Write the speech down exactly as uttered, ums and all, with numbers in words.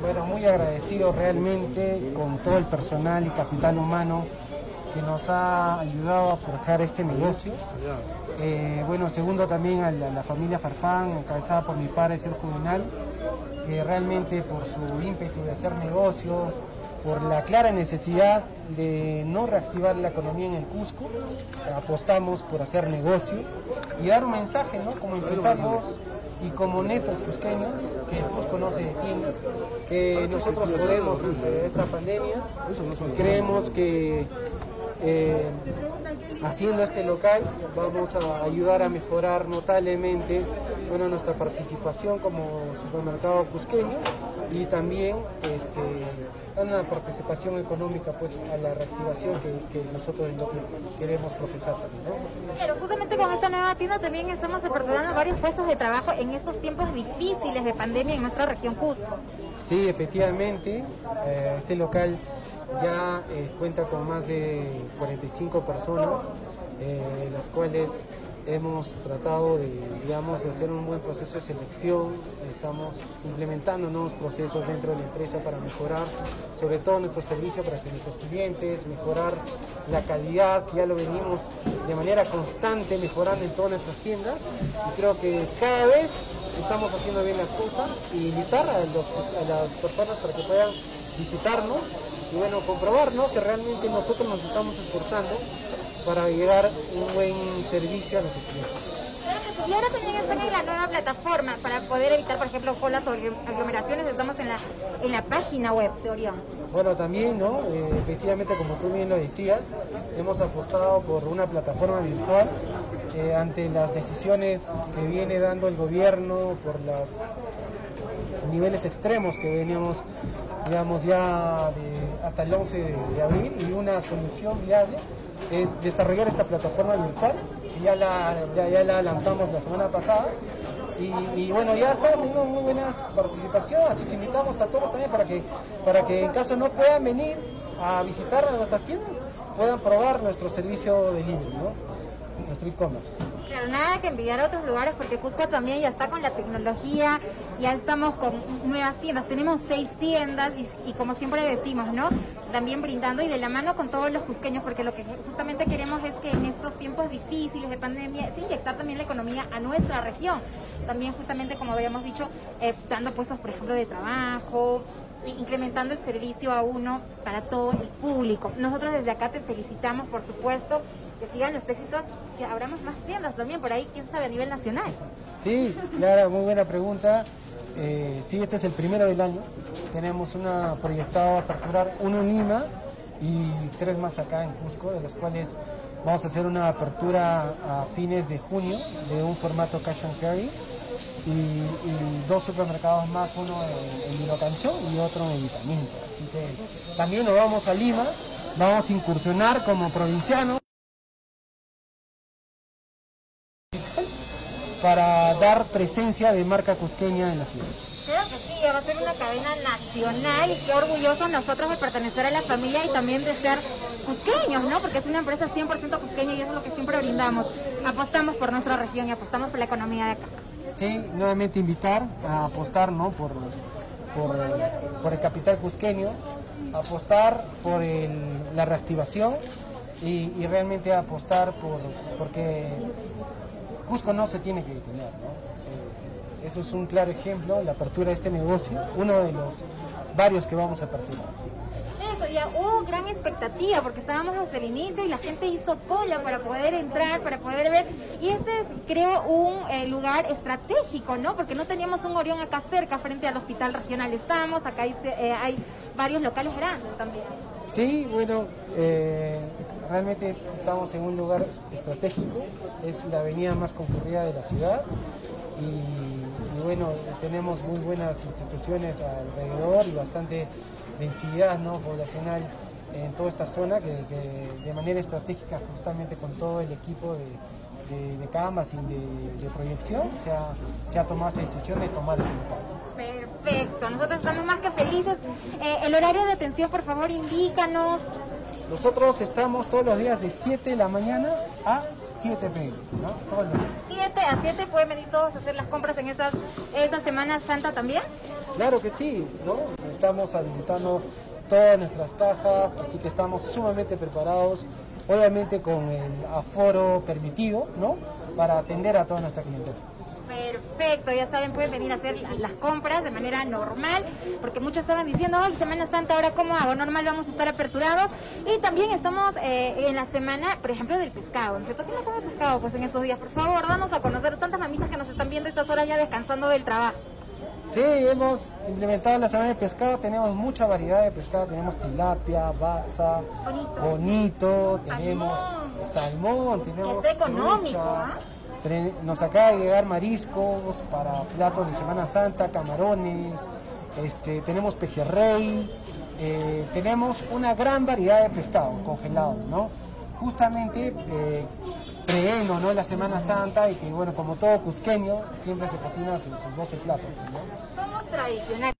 Bueno, muy agradecido realmente con todo el personal y capital humano que nos ha ayudado a forjar este negocio. Eh, bueno, segundo también a la, la familia Farfán, encabezada por mi padre, señor Juvenal, que realmente por su ímpetu de hacer negocio, por la clara necesidad de no reactivar la economía en el Cusco, apostamos por hacer negocio y dar un mensaje, ¿no? Como empresarios y como netos cusqueños, que el Cusco no se detiene, que nosotros podemos ante esta pandemia. Creemos que eh, haciendo este local vamos a ayudar a mejorar notablemente, bueno, nuestra participación como supermercado cusqueño y también este, una participación económica pues a la reactivación que, que nosotros lo que queremos profesar también, ¿no? Pero justamente con esta nueva tienda también estamos aperturando varios puestos de trabajo en estos tiempos difíciles de pandemia en nuestra región Cusco. Sí, efectivamente, eh, este local ya eh, cuenta con más de cuarenta y cinco personas, eh, las cuales hemos tratado de, digamos, de hacer un buen proceso de selección. Estamos implementando nuevos procesos dentro de la empresa para mejorar sobre todo nuestro servicio para nuestros clientes, mejorar la calidad, que ya lo venimos de manera constante mejorando en todas nuestras tiendas, y creo que cada vez estamos haciendo bien las cosas, y invitar a, los, a las personas para que puedan visitarnos y bueno, comprobar, ¿no?, que realmente nosotros nos estamos esforzando para llegar un buen servicio a nuestros clientes. Y ahora también están en la nueva plataforma para poder evitar, por ejemplo, colas o aglomeraciones. Estamos en la, en la página web de Orión. Bueno, también, ¿no? Eh, efectivamente, como tú bien lo decías, hemos apostado por una plataforma virtual eh, ante las decisiones que viene dando el gobierno por los niveles extremos que veníamos, digamos, ya de, hasta el once de abril, y una solución viable es desarrollar esta plataforma virtual, que ya la, ya, ya la lanzamos la semana pasada, y, y bueno, ya estamos teniendo muy buenas participaciones, así que invitamos a todos también para que, para que en caso no puedan venir a visitar a nuestras tiendas, puedan probar nuestro servicio de delivery, ¿no?, nuestro e-commerce. Claro, nada que envidiar a otros lugares, porque Cusco también ya está con la tecnología, ya estamos con nuevas tiendas, tenemos seis tiendas y, y como siempre decimos, ¿no?, también brindando y de la mano con todos los cusqueños, porque lo que justamente queremos es que en estos tiempos difíciles de pandemia, es inyectar también la economía a nuestra región, también justamente como habíamos dicho, eh, dando puestos, por ejemplo, de trabajo, incrementando el servicio a uno para todo el público. Nosotros desde acá te felicitamos, por supuesto, que sigan los éxitos, que abramos más tiendas también por ahí, quién sabe, a nivel nacional. Sí, Clara, muy buena pregunta. Eh, sí, este es el primero del año. Tenemos una proyectada a aperturar uno en Lima y tres más acá en Cusco, de las cuales vamos a hacer una apertura a fines de junio de un formato cash and carry. Y, y dos supermercados más, uno en, en Vinocanchón y otro en Vitaminta. Así que también nos vamos a Lima, vamos a incursionar como provincianos para dar presencia de marca cusqueña en la ciudad. Creo que sí, va a ser una cadena nacional, y qué orgullosos nosotros de pertenecer a la familia y también de ser cusqueños, ¿no? Porque es una empresa cien por ciento cusqueña y eso es lo que siempre brindamos. Apostamos por nuestra región y apostamos por la economía de acá. Sí, nuevamente invitar a apostar, ¿no?, por, por, por el capital cusqueño, apostar por el, la reactivación y, y realmente apostar por porque Cusco no se tiene que detener, ¿no? Eh, eso es un claro ejemplo, la apertura de este negocio, uno de los varios que vamos a aperturar. Eso, ya hubo gran expectativa porque estábamos desde el inicio y la gente hizo cola para poder entrar, para poder ver, y este es, creo, un eh, lugar estratégico, ¿no? Porque no teníamos un Orión acá cerca frente al hospital regional, estamos, acá hay, eh, hay varios locales grandes también. Sí, bueno, eh, realmente estamos en un lugar estratégico, es la avenida más concurrida de la ciudad, y, y bueno, tenemos muy buenas instituciones alrededor y bastante densidad, ¿no?, poblacional en toda esta zona, que, que de manera estratégica, justamente con todo el equipo de, de, de canvas y de, de proyección, se ha, se ha tomado esa decisión de tomar ese local. Perfecto, nosotros estamos más que felices. Eh, el horario de atención, por favor, indícanos. Nosotros estamos todos los días de siete de la mañana a siete p m, ¿no? Todos los días. siete a siete pueden venir todos a hacer las compras en estas, esta Semana Santa también. Claro que sí, ¿no? Estamos habilitando todas nuestras cajas, así que estamos sumamente preparados, obviamente con el aforo permitido, ¿no? Para atender a toda nuestra clientela. Perfecto, ya saben, pueden venir a hacer las compras de manera normal, porque muchos estaban diciendo, ay, Semana Santa, ¿ahora cómo hago? Normal, vamos a estar aperturados. Y también estamos eh, en la semana, por ejemplo, del pescado, ¿no es cierto? ¿Quién no come pescado pues en estos días? Por favor, danos a conocer tantas mamitas que nos están viendo estas horas ya descansando del trabajo. Sí, hemos implementado la semana de pescado, tenemos mucha variedad de pescado, tenemos tilapia, baza, Bonito. bonito, tenemos salmón, tenemos Está económico, trucha. ¿ah? Nos acaba de llegar mariscos para platos de Semana Santa, camarones, este, tenemos pejerrey, eh, tenemos una gran variedad de pescado congelado, ¿no? Justamente eh, previendo, ¿no?, la Semana Santa y que, bueno, como todo cusqueño, siempre se cocina sus, sus doce platos, ¿no? Somos tradicionales.